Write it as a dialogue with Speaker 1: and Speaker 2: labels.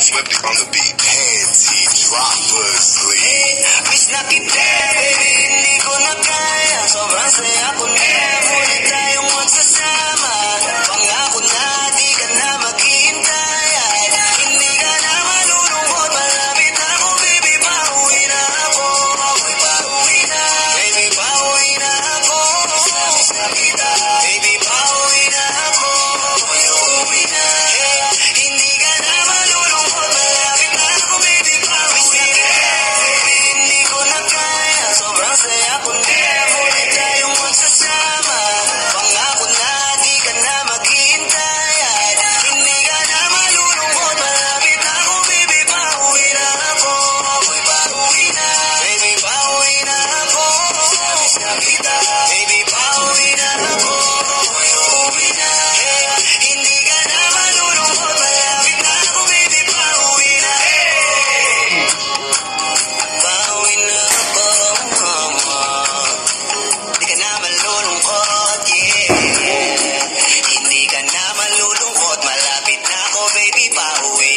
Speaker 1: Swift on the beat, panty droppers, please.
Speaker 2: Miss na kita, baby, hindi ko na kaya. Sobrang saya ko na, muli tayong magsasama. Pangako na, di ka na maghihintay. Hindi ka na malulungkot, malapit ako, baby, pauwi na ako. Ako'y pauwi na, baby, pauwi na ako. Miss na kita, baby, pauwi na ako. Ako'y uuwi na, hindi ka na malulungkot, malapit na ako, baby, pauwi na. Baby, hindi ko na kaya, sobrang saya ko na, muli tayong magsasama. Pangako na, di ka na maghihintay. Hindi ka na malulungkot, malapit na ako, baby, pauwi na ako. Ako'y pauwi na, baby, pauwi na ako. Miss na kita, baby, pauwi na ako. Ako'y uuwi na, hindi ka na malulungkot, malapit na ako, baby, pauwi na. Pauwi na ako, hindi ka na malulungkot, yeah. Hindi ka na malulungkot, malapit na ako, baby, pauwi